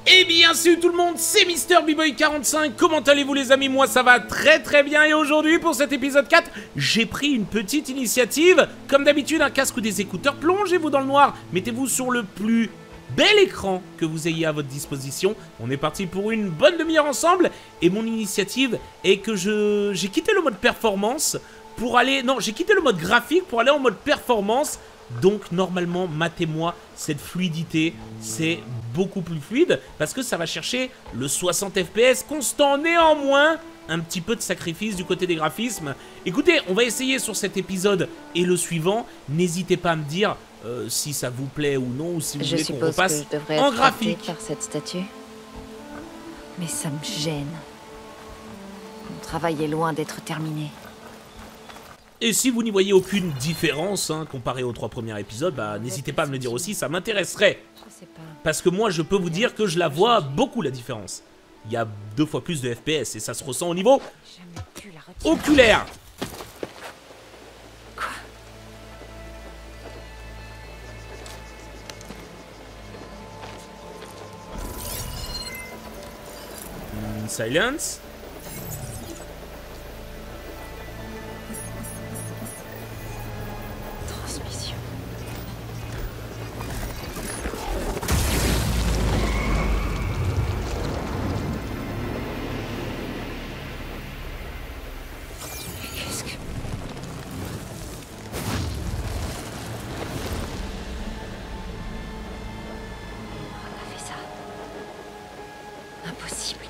Eh bien salut tout le monde, c'est Mister B-Boy45, comment allez-vous les amis? Moi ça va très très bien et aujourd'hui pour cet épisode 4, j'ai pris une petite initiative. Comme d'habitude, un casque ou des écouteurs, plongez-vous dans le noir, mettez-vous sur le plus bel écran que vous ayez à votre disposition. On est parti pour une bonne demi-heure ensemble et mon initiative est que j'ai quitté le mode performance pour aller... Non, j'ai quitté le mode graphique pour aller en mode performance. Donc normalement, matez-moi cette fluidité, c'est beaucoup plus fluide parce que ça va chercher le 60 FPS constant. Néanmoins, un petit peu de sacrifice du côté des graphismes. Écoutez, on va essayer sur cet épisode et le suivant. N'hésitez pas à me dire si ça vous plaît ou non, ou si vous voulez qu'on repasse en graphique. Par cette statue. Mais ça me gêne. Mon travail est loin d'être terminé. Et si vous n'y voyez aucune différence comparé aux 3 premiers épisodes, bah n'hésitez pas à me le dire aussi, ça m'intéresserait. Parce que moi je peux vous dire que je la vois beaucoup la différence. Il y a 2 fois plus de FPS et ça se ressent au niveau oculaire. Quoi? Silence. Transmission. Qu'est-ce que... On a fait ça. Impossible.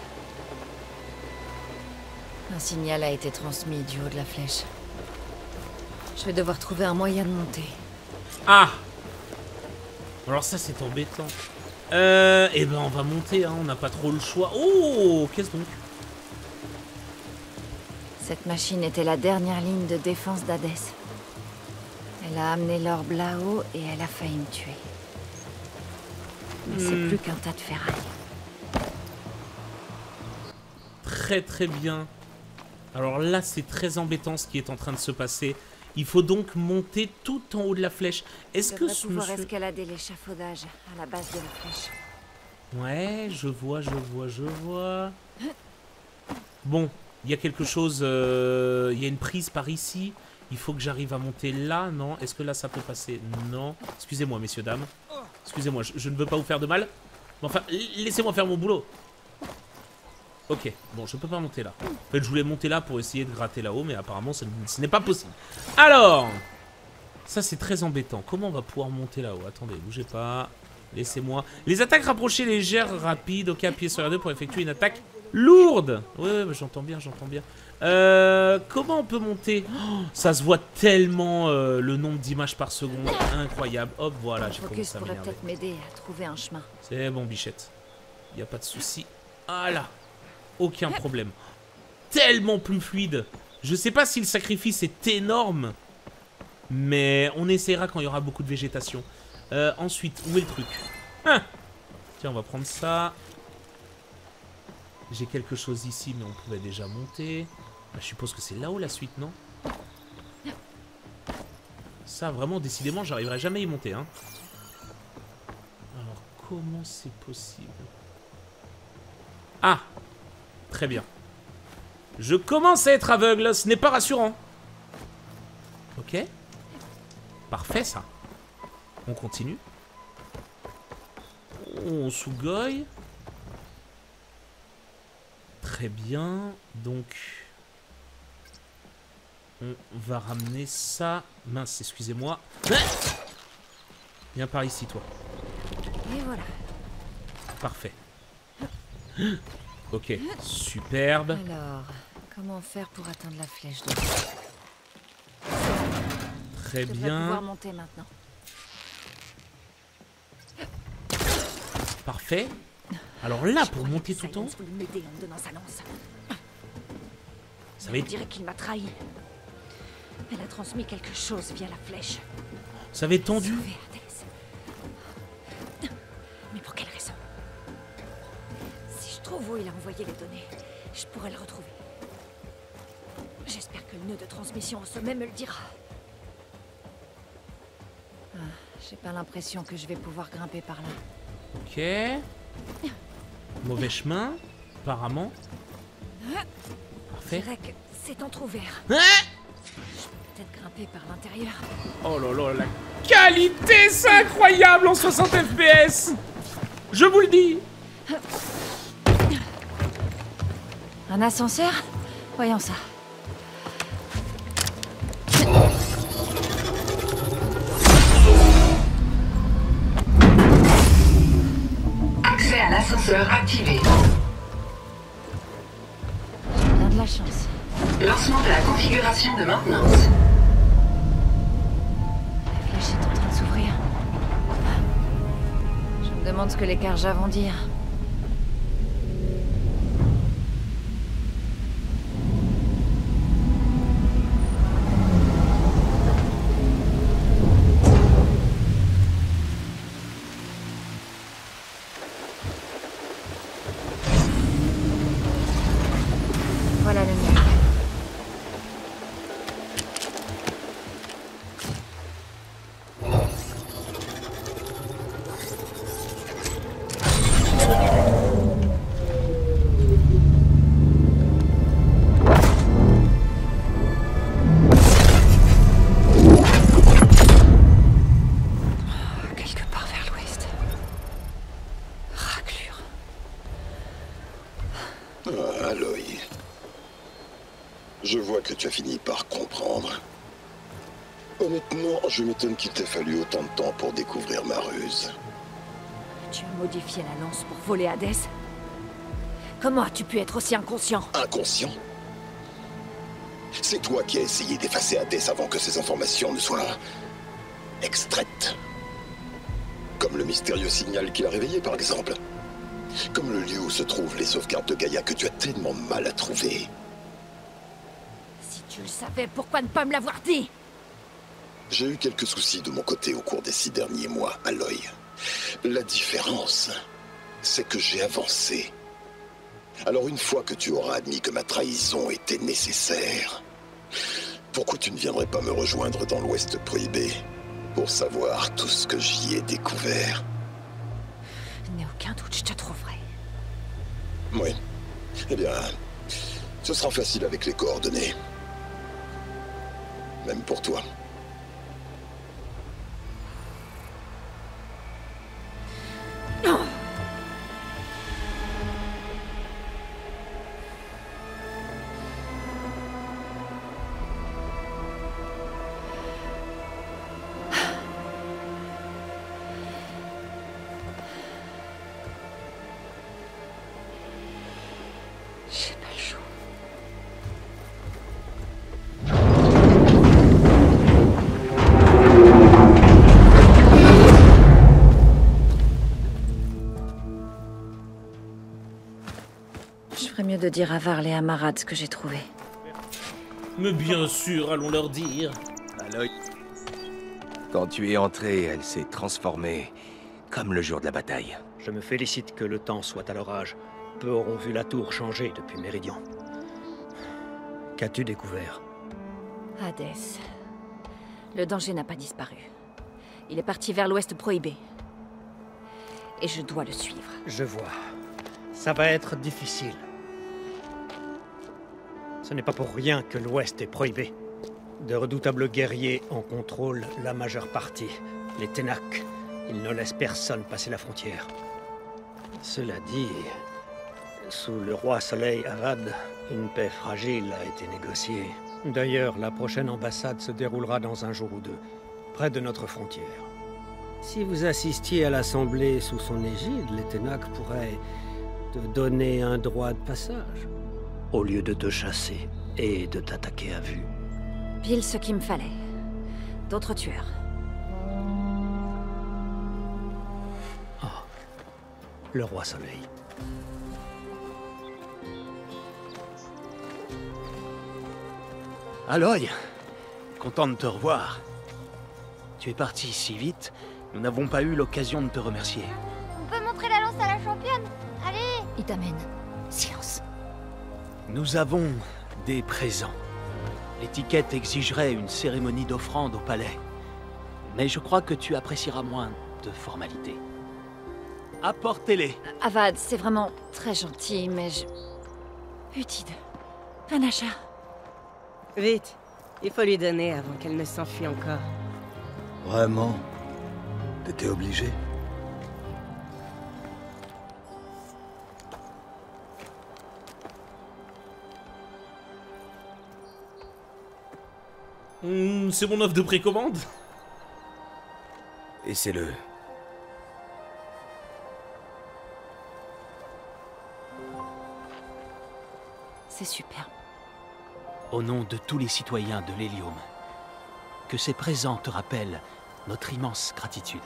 Un signal a été transmis du haut de la flèche. Je vais devoir trouver un moyen de monter. Ah! Alors ça c'est embêtant. Eh ben on va monter, on n'a pas trop le choix. Oh! Qu'est-ce donc? Cette machine était la dernière ligne de défense d'Hadès. Elle a amené l'orbe là-haut et elle a failli me tuer. Mais c'est plus qu'un tas de ferraille. Très très bien. Alors là c'est très embêtant ce qui est en train de se passer. Il faut donc monter tout en haut de la flèche. Est-ce que ce pouvoir monsieur... escalader l'échafaudage à la base de la flèche. Ouais, je vois. Bon, il y a quelque chose... Il y a une prise par ici. Il faut que j'arrive à monter là, non? Est-ce que là ça peut passer? Non. Excusez-moi, messieurs, dames. Excusez-moi, je ne veux pas vous faire de mal. Mais enfin, laissez-moi faire mon boulot. Ok, bon, je peux pas monter là. En fait, je voulais monter là pour essayer de gratter là-haut, mais apparemment, ce n'est pas possible. Alors, ça, c'est très embêtant. Comment on va pouvoir monter là-haut? Attendez, bougez pas. Laissez-moi. Les attaques rapprochées légères, rapides. Ok, appuyez sur R2 pour effectuer une attaque lourde. Ouais, j'entends bien. Comment on peut monter? Oh, ça se voit tellement le nombre d'images par seconde. Incroyable. Hop, voilà, j'ai commencé à pourrait m'énerver. peut-être m'aider à trouver un chemin. C'est bon, bichette. Y a pas de souci. Voilà. Aucun problème. Tellement plus fluide. Je sais pas si le sacrifice est énorme, mais on essaiera quand il y aura beaucoup de végétation. Ensuite, où est le truc? Tiens, on va prendre ça. J'ai quelque chose ici, mais on pouvait déjà monter. Je suppose que c'est là-haut la suite, non? Ça, vraiment, décidément, j'arriverai jamais à y monter. Alors, comment c'est possible? Ah! Très bien. Je commence à être aveugle, ce n'est pas rassurant. Ok. Parfait, ça. On continue. On sougoille. Très bien. Donc, on va ramener ça. Mince, excusez-moi. Viens par ici, toi. Et voilà. Parfait. Ok, superbe. Alors, comment faire pour atteindre la flèche de... Très Je devrais bien. pouvoir monter maintenant. Parfait. Alors là, pour monter tout en haut, Silence voulait m'aider en me donnant sa lance. ça va On être... dirait qu'il m'a trahi. Elle a transmis quelque chose via la flèche. Ça va être tendu. Sauver Hades. Mais pour quelle raison? Si je trouve où il a envoyé les données, je pourrais le retrouver. J'espère que le nœud de transmission au sommet me le dira. J'ai pas l'impression que je vais pouvoir grimper par là. Ok. Mauvais chemin, apparemment. Je Parfait. dirais que c'est entrouvert. Hein? Peut-être grimper par l'intérieur. Oh là là, la qualité, c'est incroyable en 60 FPS. Je vous le dis. Un ascenseur? Voyons ça. Accès à l'ascenseur activé. Bien de la chance. Lancement de la configuration de maintenance. La flèche est en train de s'ouvrir. Je me demande ce que les Karja vont dire. Voilà le mien. Quelque part vers l'ouest. Raclure. Ah, Aloy. Je vois que tu as fini par comprendre. Honnêtement, je m'étonne qu'il t'ait fallu autant de temps pour découvrir ma ruse. Tu as modifié la lance pour voler Hadès? Comment as-tu pu être aussi inconscient? Inconscient? C'est toi qui as essayé d'effacer Hadès avant que ces informations ne soient extraites. Comme le mystérieux signal qu'il a réveillé, par exemple. Comme le lieu où se trouvent les sauvegardes de Gaïa que tu as tellement mal à trouver. Si tu le savais, pourquoi ne pas me l'avoir dit? J'ai eu quelques soucis de mon côté au cours des 6 derniers mois, Aloy. La différence, c'est que j'ai avancé. Alors une fois que tu auras admis que ma trahison était nécessaire, pourquoi tu ne viendrais pas me rejoindre dans l'Ouest prohibé pour savoir tout ce que j'y ai découvert? Je n'ai aucun doute, je te trouverai. Oui. Eh bien, ce sera facile avec les coordonnées. Même pour toi. J'ai pas le choix. Je ferais mieux de dire à Varl et à Marad ce que j'ai trouvé. Mais bien sûr, allons leur dire. Aloy. Quand tu es entré, elle s'est transformée comme le jour de la bataille. Je me félicite que le temps soit à l'orage. Peu auront vu la tour changer depuis Méridian. Qu'as-tu découvert? Hadès. Le danger n'a pas disparu. Il est parti vers l'Ouest prohibé. Et je dois le suivre. Je vois. Ça va être difficile. Ce n'est pas pour rien que l'Ouest est prohibé. De redoutables guerriers en contrôlent la majeure partie. Les Ténac. Ils ne laissent personne passer la frontière. Cela dit, sous le roi Soleil Avad, une paix fragile a été négociée. D'ailleurs, la prochaine ambassade se déroulera dans un jour ou deux, près de notre frontière. Si vous assistiez à l'assemblée sous son égide, les Ténac pourraient te donner un droit de passage, au lieu de te chasser et de t'attaquer à vue. Pile ce qu'il me fallait. D'autres tueurs. Le roi Soleil. Aloy, content de te revoir. Tu es parti si vite, nous n'avons pas eu l'occasion de te remercier. On peut montrer la lance à la championne? Allez! Il t'amène. Silence. Nous avons des présents. L'étiquette exigerait une cérémonie d'offrande au palais. Mais je crois que tu apprécieras moins de formalités. apportez-les. Avad, c'est vraiment très gentil, mais je... Utide. Panacha. Vite, il faut lui donner avant qu'elle ne s'enfuit encore. Vraiment? T'étais obligé? C'est mon offre de précommande. Et c'est le... C'est superbe. Au nom de tous les citoyens de l'Hélium, que ces présents te rappellent notre immense gratitude.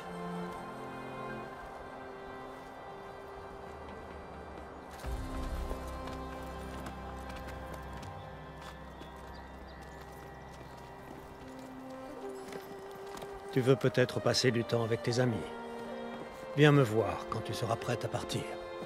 Tu veux peut-être passer du temps avec tes amis. Viens me voir quand tu seras prête à partir.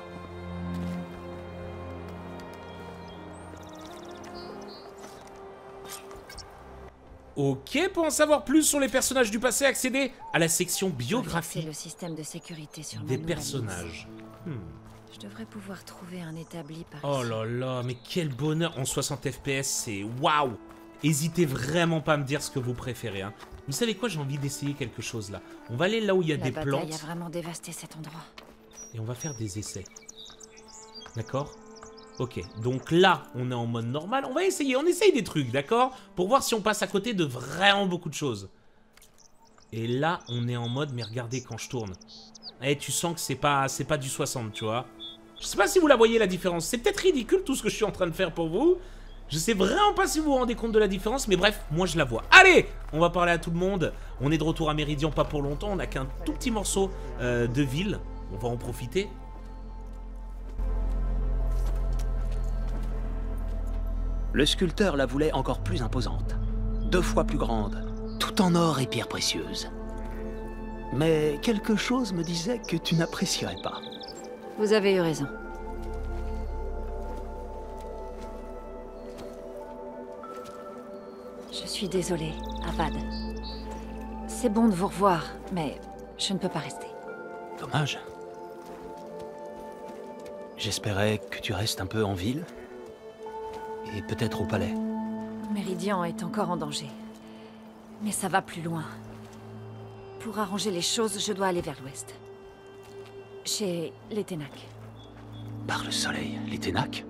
Ok, pour en savoir plus sur les personnages du passé, accédez à la section C'est biographie le système de sécurité sur ma des nouvelle personnages. liste. Je devrais pouvoir trouver un établi par Oh ici. là là, mais quel bonheur en 60 FPS, c'est waouh! Hésitez vraiment pas à me dire ce que vous préférez. Hein. Vous savez quoi, j'ai envie d'essayer quelque chose là. On va aller là où il y a La des bataille plantes a vraiment dévasté cet endroit. et on va faire des essais. D'accord? Ok, donc là, on est en mode normal. On va essayer, on essaye des trucs, d'accord? Pour voir si on passe à côté de vraiment beaucoup de choses. Et là, on est en mode, mais regardez quand je tourne. Eh, tu sens que c'est pas du 60, tu vois. Je sais pas si vous la voyez la différence. C'est peut-être ridicule tout ce que je suis en train de faire pour vous. Je sais vraiment pas si vous vous rendez compte de la différence, mais bref, moi je la vois. Allez, on va parler à tout le monde. On est de retour à Méridian, pas pour longtemps. On a qu'un tout petit morceau de ville. On va en profiter. Le sculpteur la voulait encore plus imposante, 2 fois plus grande, tout en or et pierres précieuses. Mais quelque chose me disait que tu n'apprécierais pas. Vous avez eu raison. Je suis désolée, Avad. C'est bon de vous revoir, mais je ne peux pas rester. Dommage. J'espérais que tu restes un peu en ville. Et peut-être au palais. Méridian est encore en danger. Mais ça va plus loin. Pour arranger les choses, je dois aller vers l'ouest. Chez les Ténac. Par le soleil, les Ténac?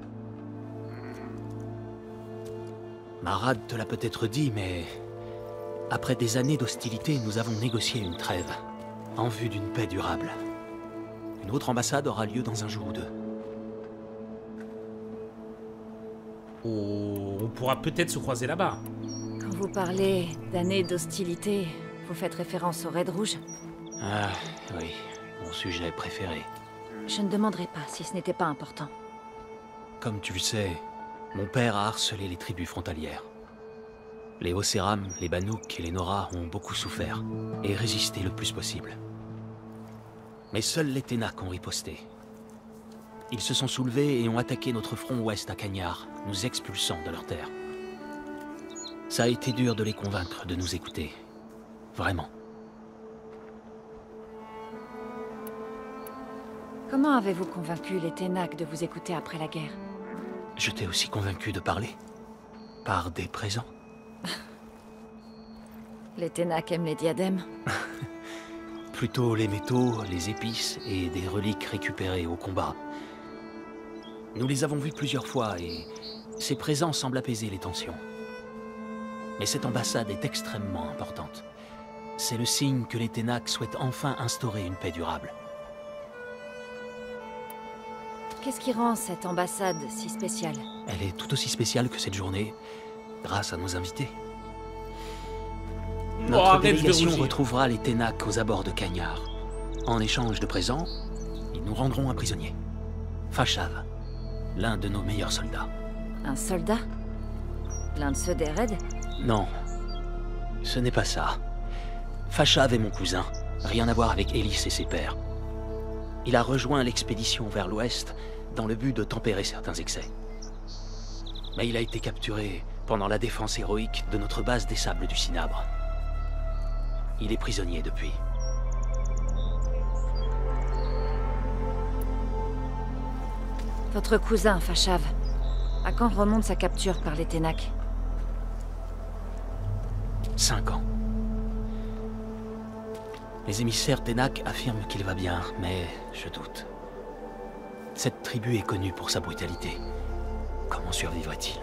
Marad te l'a peut-être dit, mais... Après des années d'hostilité, nous avons négocié une trêve. En vue d'une paix durable. Une autre ambassade aura lieu dans un jour ou 2. Oh, on pourra peut-être se croiser là-bas. Quand vous parlez d'années d'hostilité, vous faites référence au Raid Rouge? Ah, oui. Mon sujet préféré. Je ne demanderai pas si ce n'était pas important. Comme tu le sais, mon père a harcelé les tribus frontalières. Les Oseram, les Banouks et les Nora ont beaucoup souffert et résisté le plus possible. Mais seuls les Ténac ont riposté. Ils se sont soulevés et ont attaqué notre front ouest à Cagnard, nous expulsant de leurs terres. Ça a été dur de les convaincre de nous écouter. Vraiment. Comment avez-vous convaincu les Ténac de vous écouter après la guerre? Je t'ai aussi convaincu de parler. Par des présents. Les Ténac aiment les diadèmes? Plutôt les métaux, les épices et des reliques récupérées au combat. Nous les avons vus plusieurs fois et ces présents semblent apaiser les tensions. Mais cette ambassade est extrêmement importante. C'est le signe que les Ténac souhaitent enfin instaurer une paix durable. Qu'est-ce qui rend cette ambassade si spéciale? Elle est tout aussi spéciale que cette journée, grâce à nos invités. Notre arrête de délégation rougir. retrouvera les Ténac aux abords de Cagnard. En échange de présents, ils nous rendront un prisonnier. Fashav, l'un de nos meilleurs soldats. Un soldat? L'un de ceux des raids? Non, ce n'est pas ça. Fashav est mon cousin, rien à voir avec Ellis et ses pères. Il a rejoint l'expédition vers l'ouest dans le but de tempérer certains excès. Mais il a été capturé pendant la défense héroïque de notre base des Sables du Cinabre. Il est prisonnier depuis. Votre cousin, Fashav. À quand remonte sa capture par les Ténac? 5 ans. Les émissaires Ténac affirment qu'il va bien, mais je doute. Cette tribu est connue pour sa brutalité. Comment survivrait-il?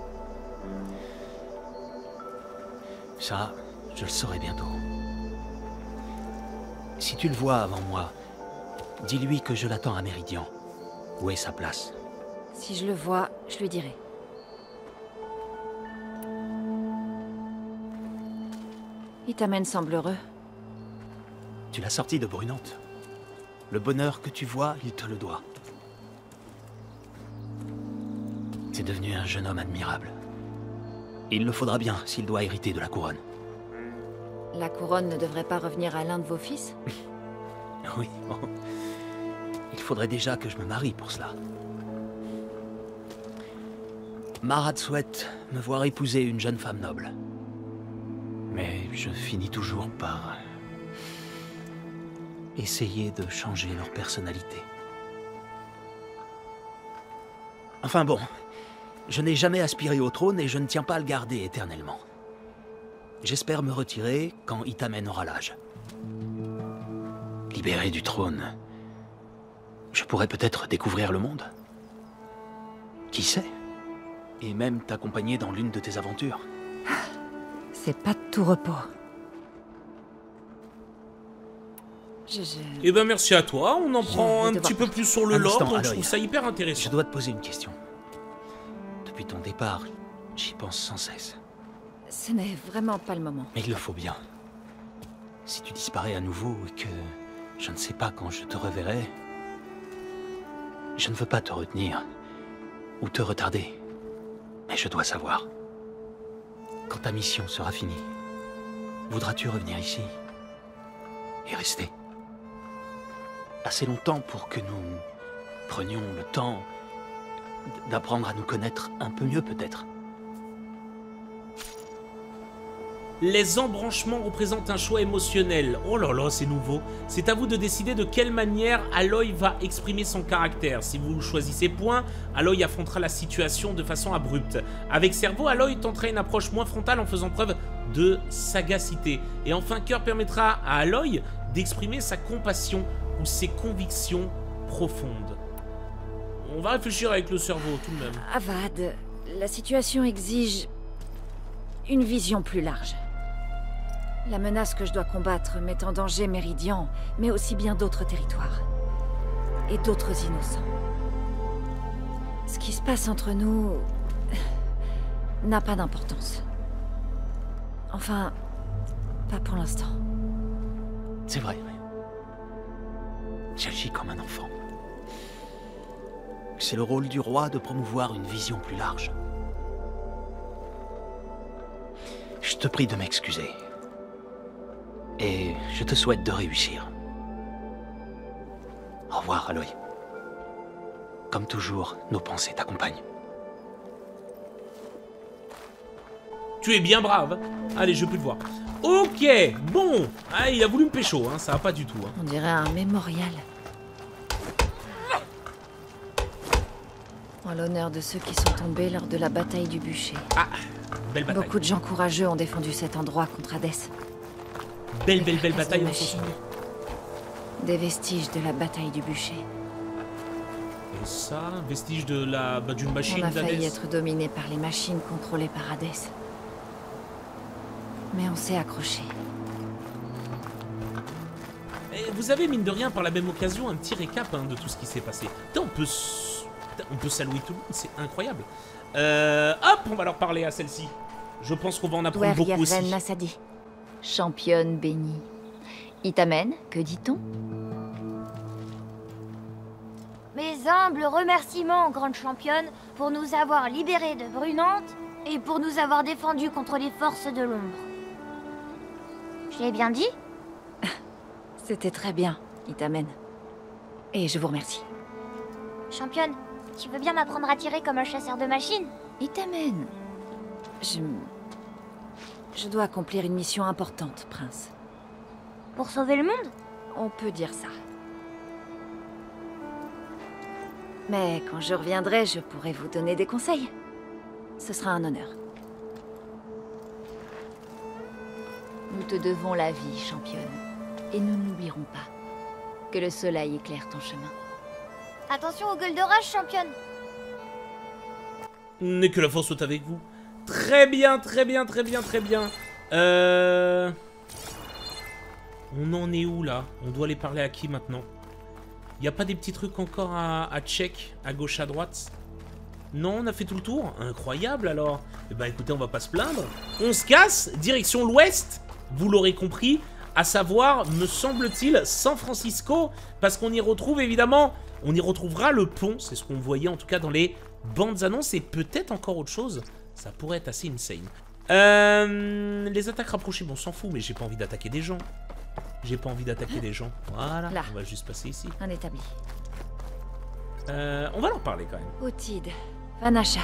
Ça, je le saurai bientôt. Si tu le vois avant moi, dis-lui que je l'attends à Méridian. Où est sa place? Si je le vois, je lui dirai. Itamen semble heureux. Tu l'as sorti de Brunante. Le bonheur que tu vois, il te le doit. C'est devenu un jeune homme admirable. Il le faudra bien s'il doit hériter de la couronne. La couronne ne devrait pas revenir à l'un de vos fils? Oui, bon. Il faudrait déjà que je me marie pour cela. Marad souhaite me voir épouser une jeune femme noble. Mais je finis toujours par essayer de changer leur personnalité. Enfin bon, je n'ai jamais aspiré au trône et je ne tiens pas à le garder éternellement. J'espère me retirer quand Itamen aura l'âge. Libéré du trône, je pourrais peut-être découvrir le monde. Qui sait? Et même t'accompagner dans l'une de tes aventures. C'est pas de tout repos. Eh ben merci à toi, on en prend un petit peu plus sur le lore, donc je Aloy, trouve ça hyper intéressant. Je dois te poser une question. Depuis ton départ, j'y pense sans cesse. Ce n'est vraiment pas le moment. Mais il le faut bien. Si tu disparais à nouveau et que je ne sais pas quand je te reverrai, je ne veux pas te retenir ou te retarder. Mais je dois savoir. Quand ta mission sera finie, voudras-tu revenir ici et rester assez longtemps pour que nous prenions le temps d'apprendre à nous connaître un peu mieux peut-être? Les embranchements représentent un choix émotionnel. Oh là là, c'est nouveau. C'est à vous de décider de quelle manière Aloy va exprimer son caractère. Si vous choisissez point, Aloy affrontera la situation de façon abrupte. Avec Cerveau, Aloy tentera une approche moins frontale en faisant preuve de sagacité. Et enfin, Cœur permettra à Aloy d'exprimer sa compassion ou ses convictions profondes. On va réfléchir avec le cerveau tout de même. Avad, la situation exige une vision plus large. La menace que je dois combattre met en danger Méridian, mais aussi bien d'autres territoires. Et d'autres innocents. Ce qui se passe entre nous n'a pas d'importance. Enfin, pas pour l'instant. C'est vrai, oui. J'agis comme un enfant. C'est le rôle du roi de promouvoir une vision plus large. Je te prie de m'excuser. Et je te souhaite de réussir. Au revoir, Aloy. Comme toujours, nos pensées t'accompagnent. Tu es bien brave. Allez, je peux te voir. Ok, bon. Ah, il a voulu me pécho, hein, ça va pas du tout. Hein. On dirait un mémorial. En l'honneur de ceux qui sont tombés lors de la bataille du bûcher. Ah, belle bataille. Beaucoup de gens courageux ont défendu cet endroit contre Hadès. Belle bataille. Machine. Des vestiges de la bataille du bûcher. Et ça, vestige de la d'une machine d'Hadès. On a failli d'Hadès. être dominé par les machines contrôlées par Hadès. Mais on s'est accroché. Et vous avez, mine de rien, par la même occasion, un petit récap hein, de tout ce qui s'est passé. Putain, on peut saluer tout le monde, c'est incroyable. Hop, on va leur parler à celle-ci. Je pense qu'on va en apprendre beaucoup aussi. Nassadi, championne bénie. Itamen, que dit-on? Mes humbles remerciements, grande championne, pour nous avoir libérés de Brunante et pour nous avoir défendus contre les forces de l'ombre. Je l'ai bien dit? C'était très bien, Itamen. Et je vous remercie. Championne, tu veux bien m'apprendre à tirer comme un chasseur de machines? Itamen. Je dois accomplir une mission importante, prince. Pour sauver le monde? On peut dire ça. Mais quand je reviendrai, je pourrai vous donner des conseils. Ce sera un honneur. Nous te devons la vie, championne. Et nous n'oublierons pas. Que le soleil éclaire ton chemin. Attention aux gueules d'orage, championne. Mais que la force soit avec vous. Très bien, très bien, très bien, très bien. On en est où là? On doit aller parler à qui maintenant? Y a pas des petits trucs encore à check, à gauche, à droite? Non, on a fait tout le tour? Incroyable alors. Eh ben écoutez, on va pas se plaindre. On se casse, direction l'ouest. Vous l'aurez compris, à savoir, me semble-t-il, San Francisco. Parce qu'on y retrouve évidemment, on y retrouvera le pont. C'est ce qu'on voyait en tout cas dans les bandes annonces. Et peut-être encore autre chose. Ça pourrait être assez insane. Les attaques rapprochées, bon, on s'en fout, mais j'ai pas envie d'attaquer des gens. J'ai pas envie d'attaquer des gens. Voilà, là. On va juste passer ici. Un établi. On va leur parler quand même. Otide, Vanasha,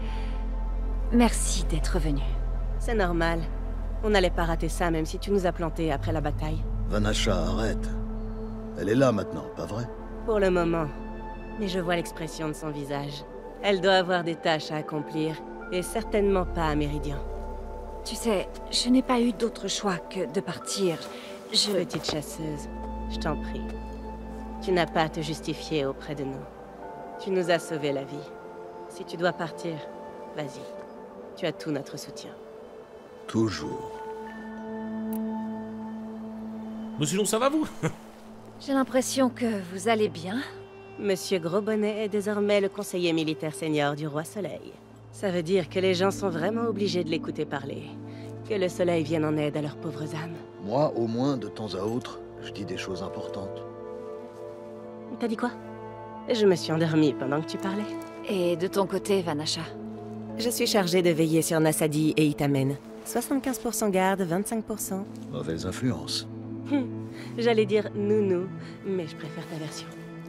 merci d'être venu. C'est normal. On n'allait pas rater ça même si tu nous as plantés après la bataille. Vanasha, arrête. Elle est là maintenant, pas vrai? Pour le moment. Mais je vois l'expression de son visage. Elle doit avoir des tâches à accomplir. Et certainement pas à Méridian. Tu sais, je n'ai pas eu d'autre choix que de partir. Petite chasseuse, je t'en prie. Tu n'as pas à te justifier auprès de nous. Tu nous as sauvé la vie. Si tu dois partir, vas-y. Tu as tout notre soutien. Toujours. Mais sinon, ça va vous? J'ai l'impression que vous allez bien. Monsieur Grosbonnet est désormais le conseiller militaire senior du Roi Soleil. Ça veut dire que les gens sont vraiment obligés de l'écouter parler. Que le soleil vienne en aide à leurs pauvres âmes. Moi, au moins, de temps à autre, je dis des choses importantes. T'as dit quoi? Je me suis endormie pendant que tu parlais. Et de ton côté, Vanasha? Je suis chargée de veiller sur Nassadi et Itamen. 75% garde, 25%... Mauvaise influence. J'allais dire nounou, mais je préfère ta version.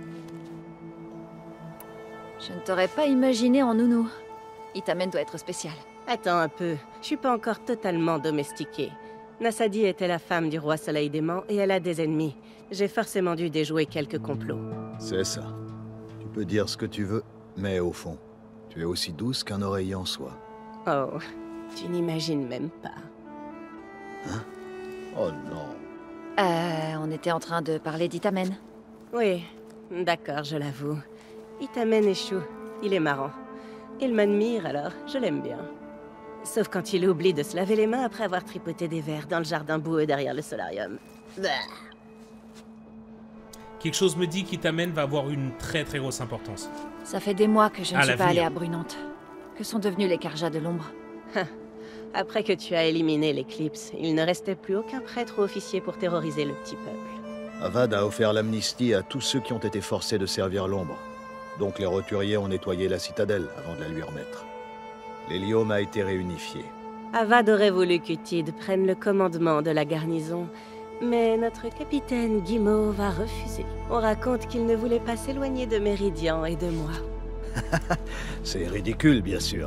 Je ne t'aurais pas imaginé en nounou. Itamen doit être spécial. Attends un peu, je suis pas encore totalement domestiquée. Nassadi était la femme du roi Soleil dément et elle a des ennemis. J'ai forcément dû déjouer quelques complots. C'est ça. Tu peux dire ce que tu veux, mais au fond, tu es aussi douce qu'un oreiller en soie. Oh, tu n'imagines même pas. Hein? Oh non. On était en train de parler d'Itamen. Oui, d'accord, je l'avoue. Itamen est chou, il est marrant. Il m'admire alors, je l'aime bien. Sauf quand il oublie de se laver les mains après avoir tripoté des vers dans le jardin boueux derrière le solarium. Bah. Quelque chose me dit qu'Itamen va avoir une très très grosse importance. Ça fait des mois que je ne suis pas allée l'avenir. à Brunante. Que sont devenus les Karjas de l'ombre? Après que tu as éliminé l'éclipse, il ne restait plus aucun prêtre ou officier pour terroriser le petit peuple. Avad a offert l'amnistie à tous ceux qui ont été forcés de servir l'ombre. Donc les roturiers ont nettoyé la citadelle avant de la lui remettre. L'hélium a été réunifié. Avad aurait voulu qu'Utide prenne le commandement de la garnison, mais notre capitaine Guimauve a refusé. On raconte qu'il ne voulait pas s'éloigner de Méridian et de moi. C'est ridicule, bien sûr.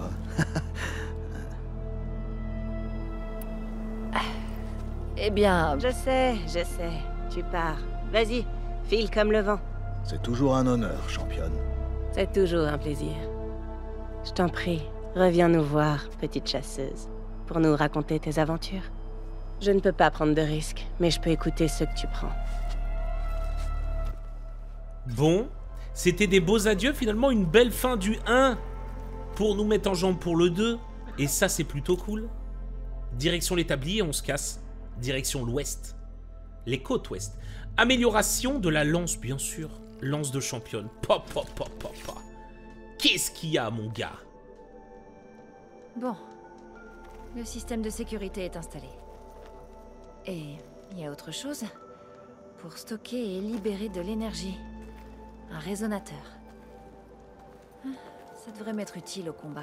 Eh bien... Je sais, tu pars. Vas-y, file comme le vent. C'est toujours un honneur, championne. C'est toujours un plaisir. Je t'en prie, reviens nous voir, petite chasseuse, pour nous raconter tes aventures. Je ne peux pas prendre de risques, mais je peux écouter ceux que tu prends. Bon, c'était des beaux adieux, finalement une belle fin du 1 pour nous mettre en jambe pour le 2. Et ça, c'est plutôt cool. Direction l'établi et on se casse. Direction l'ouest. Les côtes ouest. Amélioration de la lance, bien sûr. Lance de championne. Qu'est-ce qu'il y a, mon gars? Bon. Le système de sécurité est installé. Et il y a autre chose. Pour stocker et libérer de l'énergie. Un résonateur. Ça devrait m'être utile au combat.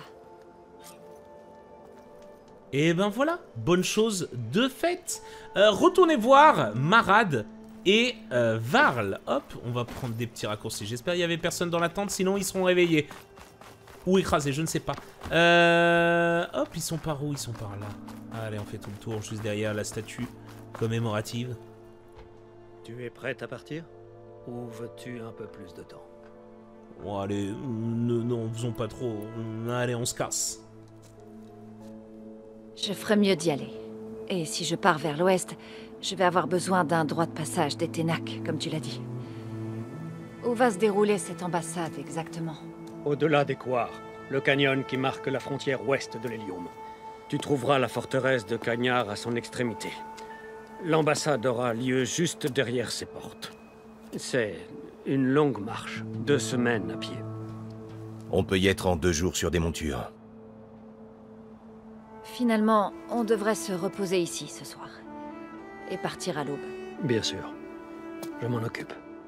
Et ben voilà, bonne chose de faite. Retournez voir Marad et Varl. Hop, on va prendre des petits raccourcis. J'espère qu'il n'y avait personne dans la tente, sinon ils seront réveillés. Ou écrasés, je ne sais pas. Hop, ils sont par où? Ils sont par là. Allez, on fait tout le tour, juste derrière la statue commémorative. Tu es prête à partir? Ou veux-tu un peu plus de temps? Bon, allez, non, faisons pas trop. Allez, on se casse. Je ferais mieux d'y aller. Et si je pars vers l'ouest, je vais avoir besoin d'un droit de passage des Ténac, comme tu l'as dit. Où va se dérouler cette ambassade, exactement? Au-delà des couards, le canyon qui marque la frontière ouest de l'Hélium. Tu trouveras la forteresse de Cagnard à son extrémité. L'ambassade aura lieu juste derrière ses portes. C'est une longue marche, 2 semaines à pied. On peut y être en 2 jours sur des montures. Finalement, on devrait se reposer ici ce soir. Et partir à l'aube. Bien sûr. Je m'en occupe.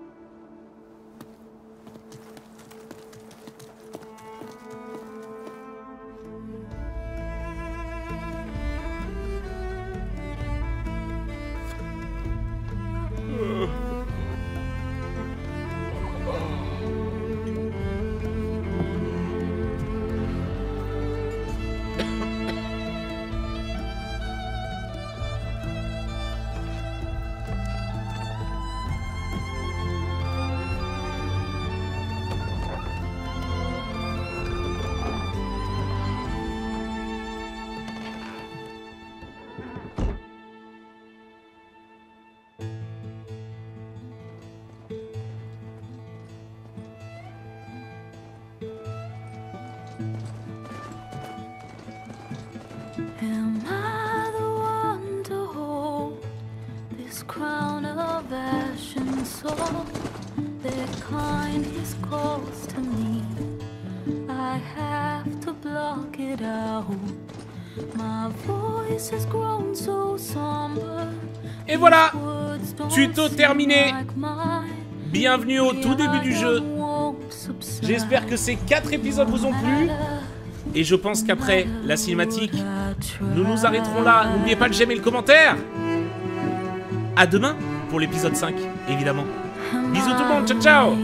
Am I the one to hold this crown of ash and soul? Their kindness calls to me. I have to block it out. My voice has grown so somber. Et voilà, tuto terminé. Bienvenue au tout début du jeu. J'espère que ces 4 épisodes vous ont plu. Et je pense qu'après la cinématique, nous nous arrêterons là. N'oubliez pas de j'aime et le commentaire. À demain pour l'épisode 5, évidemment. Bisous tout le monde, ciao ciao.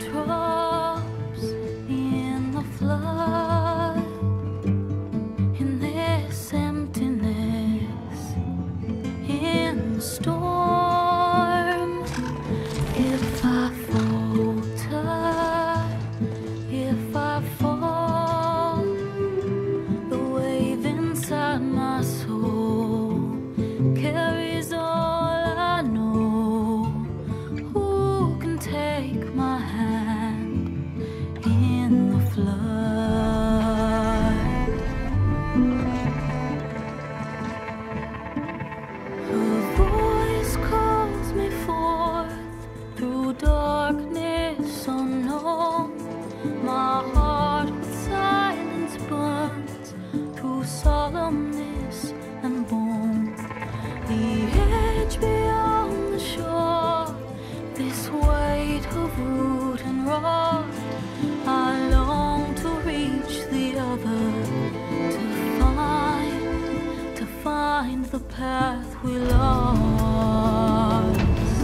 The path we lost.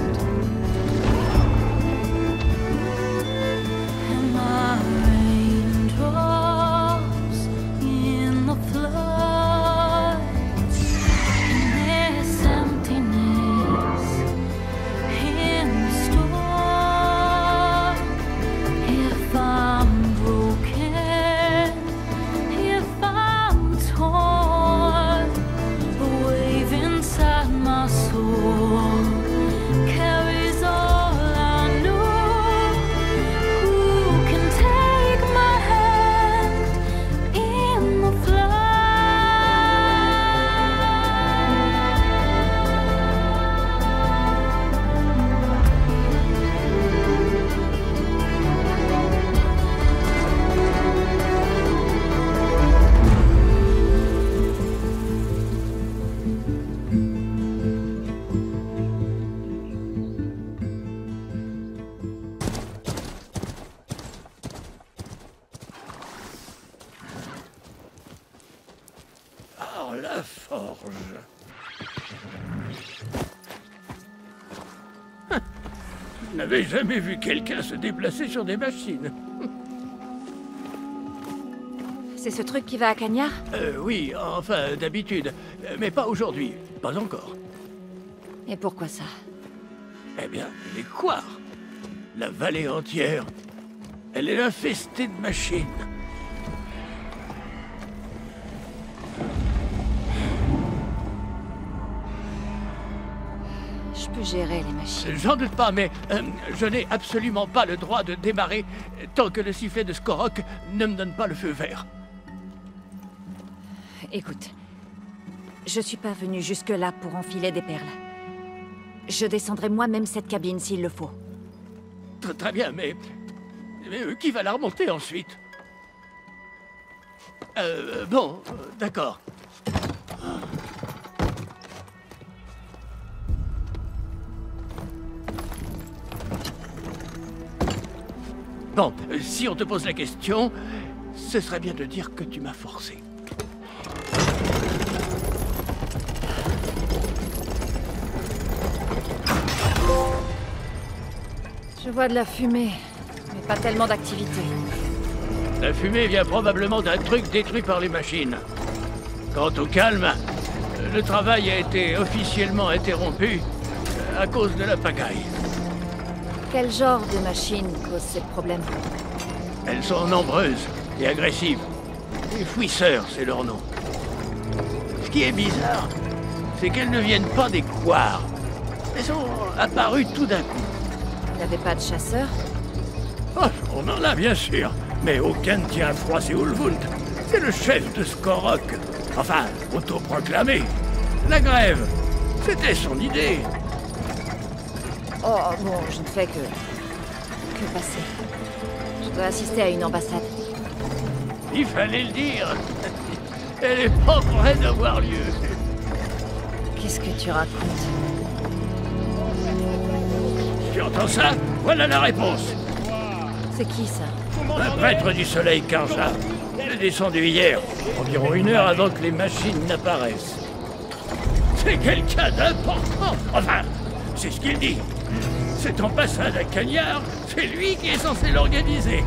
Am I raindrops in the flood? In this emptiness, in the storm. If I'm broken, if I'm torn, the wave inside my soul carries all I know. Who can take my hand in the Oh, la forge. Je n'avais jamais vu quelqu'un se déplacer sur des machines. C'est ce truc qui va à Cagnard? Oui, enfin, d'habitude. Mais pas aujourd'hui. Pas encore. Et pourquoi ça? Eh bien, les couards. La vallée entière Elle est infestée de machines. Je peux gérer les machines. J'en doute pas, mais je n'ai absolument pas le droit de démarrer tant que le sifflet de Skorok ne me donne pas le feu vert. Écoute, je suis pas venue jusque-là pour enfiler des perles. Je descendrai moi-même cette cabine s'il le faut. Très bien, mais qui va la remonter ensuite? Bon, d'accord. Bon, si on te pose la question, ce serait bien de dire que tu m'as forcé. Je vois de la fumée, mais pas tellement d'activité. La fumée vient probablement d'un truc détruit par les machines. Quant au calme, le travail a été officiellement interrompu à cause de la pagaille. Quel genre de machine cause ces problèmes? Elles sont nombreuses et agressives. Les fouisseurs, c'est leur nom. Ce qui est bizarre, c'est qu'elles ne viennent pas des couards. Elles sont apparues tout d'un coup. Il n'avait pas de chasseurs? Oh, on en a bien sûr, mais aucun ne tient à froisser Ulvund. C'est le chef de Skorok. Enfin, autoproclamé. La grève, c'était son idée. Oh, bon, je ne fais que passer. Je dois assister à une ambassade. Il fallait le dire. Elle est pas près d'avoir lieu. Qu'est-ce que tu racontes? Tu entends ça? Voilà la réponse. C'est qui, ça? Un prêtre du soleil Karja. Il est descendu hier, environ 1 heure avant que les machines n'apparaissent. C'est quelqu'un d'important. Enfin, c'est ce qu'il dit. Cette ambassade à Cagnard, c'est lui qui est censé l'organiser.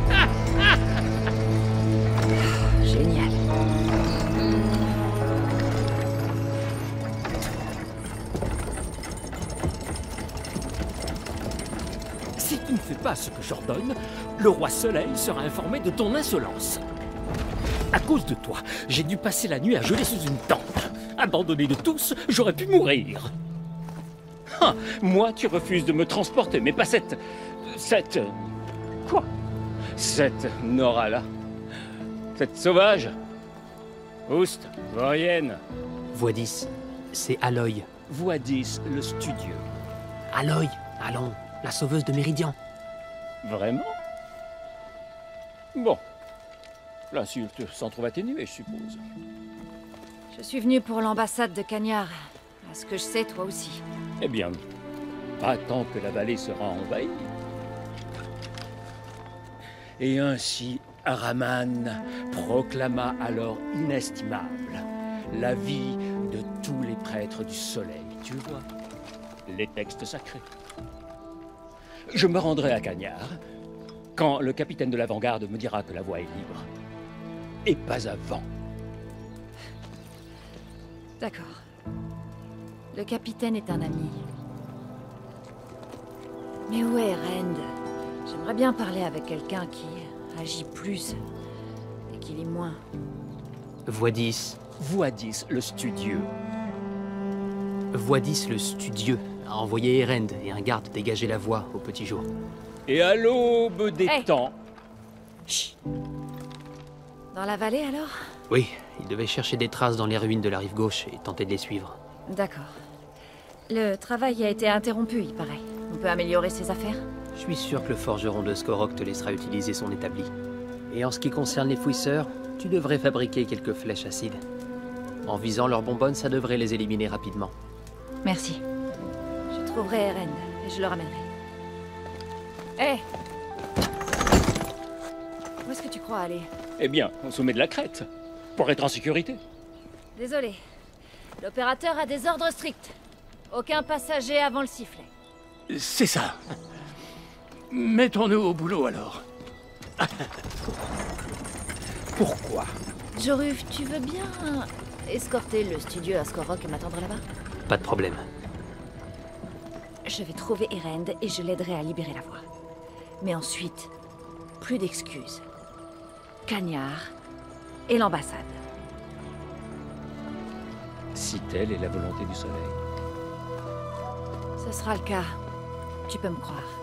Génial. Si tu ne fais pas ce que j'ordonne, le roi Soleil sera informé de ton insolence. À cause de toi, j'ai dû passer la nuit à geler sous une tente. Abandonné de tous, j'aurais pu mourir. Ah, moi, tu refuses de me transporter, mais pas cette... Quoi? Cette Nora-là? Cette sauvage? Oust, Vorienne. Voix 10, c'est Aloy. Voix 10, le studieux. Aloy, allons, la sauveuse de Méridian. Vraiment? Bon. L'insulte s'en trouve atténuée, je suppose. Je suis venue pour l'ambassade de Cagnard. À ce que je sais, toi aussi. Eh bien, pas tant que la vallée sera envahie. Et ainsi, Araman proclama alors inestimable la vie de tous les prêtres du soleil, tu vois, les textes sacrés. Je me rendrai à Cagnard quand le capitaine de l'avant-garde me dira que la voie est libre. Et pas avant. D'accord. Le capitaine est un ami. Mais où est Rend? J'aimerais bien parler avec quelqu'un qui agit plus et qui lit moins. Voix 10. Voix 10, le studieux. Voix 10, le studieux, a envoyé Erend et un garde dégager la voie au petit jour. Et à l'aube des temps... Chut. Dans la vallée, alors? Oui, il devait chercher des traces dans les ruines de la rive gauche et tenter de les suivre. D'accord. Le travail a été interrompu, il paraît. On peut améliorer ses affaires? Je suis sûr que le forgeron de Skorok te laissera utiliser son établi. Et en ce qui concerne les fouisseurs, tu devrais fabriquer quelques flèches acides. En visant leurs bonbonnes, ça devrait les éliminer rapidement. Merci. Je trouverai Erend et je le ramènerai. Hé! Où est-ce que tu crois aller? Eh bien, au sommet de la crête, pour être en sécurité. Désolé. L'opérateur a des ordres stricts. Aucun passager avant le sifflet. C'est ça. Mettons-nous au boulot alors. Pourquoi? Joruf, tu veux bien escorter le studio à Skorok et m'attendre là-bas? Pas de problème. Je vais trouver Erend et je l'aiderai à libérer la voie. Mais ensuite, plus d'excuses. Cagnard et l'ambassade. Si telle est la volonté du soleil. Ce sera le cas. Tu peux me croire.